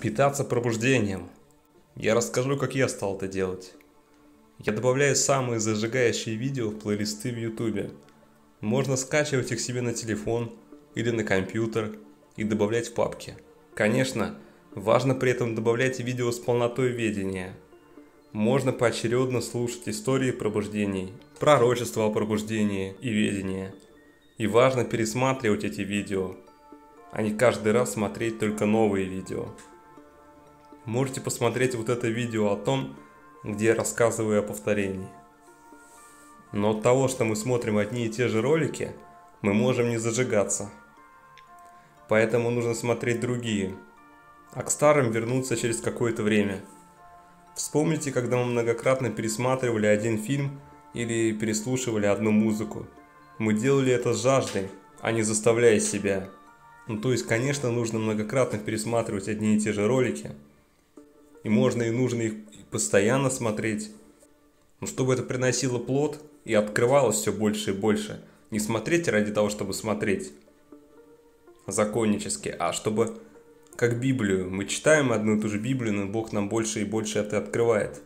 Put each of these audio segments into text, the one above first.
Питаться пробуждением. Я расскажу, как я стал это делать. Я добавляю самые зажигающие видео в плейлисты в YouTube. Можно скачивать их себе на телефон или на компьютер и добавлять в папки. Конечно, важно при этом добавлять видео с полнотой ведения. Можно поочередно слушать истории пробуждений, пророчества о пробуждении и ведении. И важно пересматривать эти видео, а не каждый раз смотреть только новые видео. Можете посмотреть вот это видео о том, где я рассказываю о повторении. Но от того, что мы смотрим одни и те же ролики, мы можем не зажигаться. Поэтому нужно смотреть другие, а к старым вернуться через какое-то время. Вспомните, когда мы многократно пересматривали один фильм или переслушивали одну музыку. Мы делали это с жаждой, а не заставляя себя. То есть, конечно, нужно многократно пересматривать одни и те же ролики. И можно и нужно их постоянно смотреть. Но чтобы это приносило плод и открывалось все больше и больше. Не смотреть ради того, чтобы смотреть законнически, а чтобы, как Библию, мы читаем одну и ту же Библию, но Бог нам больше и больше это открывает.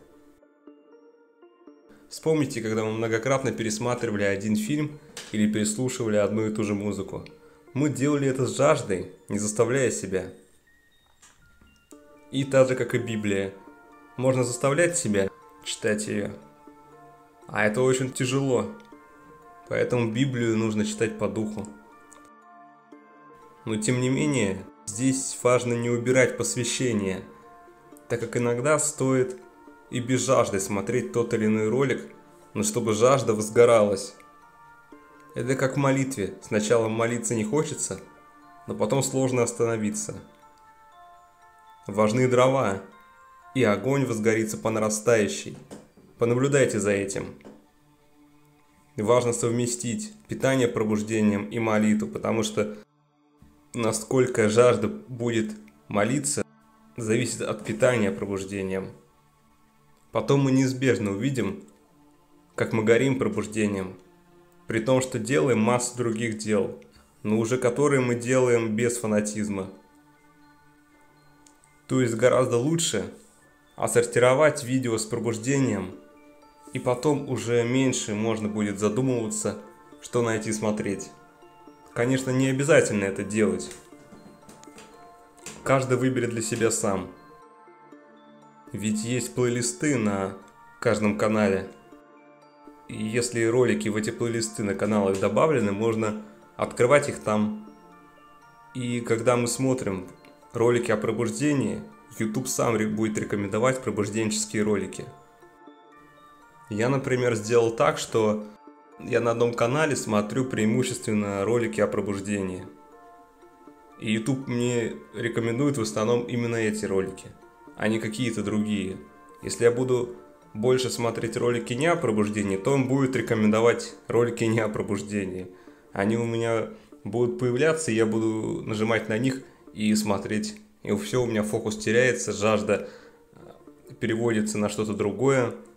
Вспомните, когда мы многократно пересматривали один фильм или переслушивали одну и ту же музыку. Мы делали это с жаждой, не заставляя себя. И так же, как и Библия. Можно заставлять себя читать ее. А это очень тяжело. Поэтому Библию нужно читать по духу. Но тем не менее, здесь важно не убирать посвящение, так как иногда стоит и без жажды смотреть тот или иной ролик, но чтобы жажда возгоралась. Это как в молитве. Сначала молиться не хочется, но потом сложно остановиться. Важны дрова, и огонь возгорится по нарастающей. Понаблюдайте за этим. Важно совместить питание пробуждением и молитву, потому что насколько жажда будет молиться, зависит от питания пробуждением. Потом мы неизбежно увидим, как мы горим пробуждением, при том, что делаем массу других дел, но уже которые мы делаем без фанатизма. То есть гораздо лучше отсортировать видео с пробуждением, и потом уже меньше можно будет задумываться, что найти смотреть. Конечно, не обязательно это делать. Каждый выберет для себя сам. Ведь есть плейлисты на каждом канале. И если ролики в эти плейлисты на каналах добавлены, можно открывать их там. И когда мы смотрим ролики о пробуждении, YouTube сам будет рекомендовать пробужденческие ролики. Я, например, сделал так, что я на одном канале смотрю преимущественно ролики о пробуждении. И YouTube мне рекомендует в основном именно эти ролики, а не какие-то другие. Если я буду больше смотреть ролики не о пробуждении, то он будет рекомендовать ролики не о пробуждении. Они у меня будут появляться, и я буду нажимать на них и смотреть. И все, у меня фокус теряется, жажда переводится на что-то другое.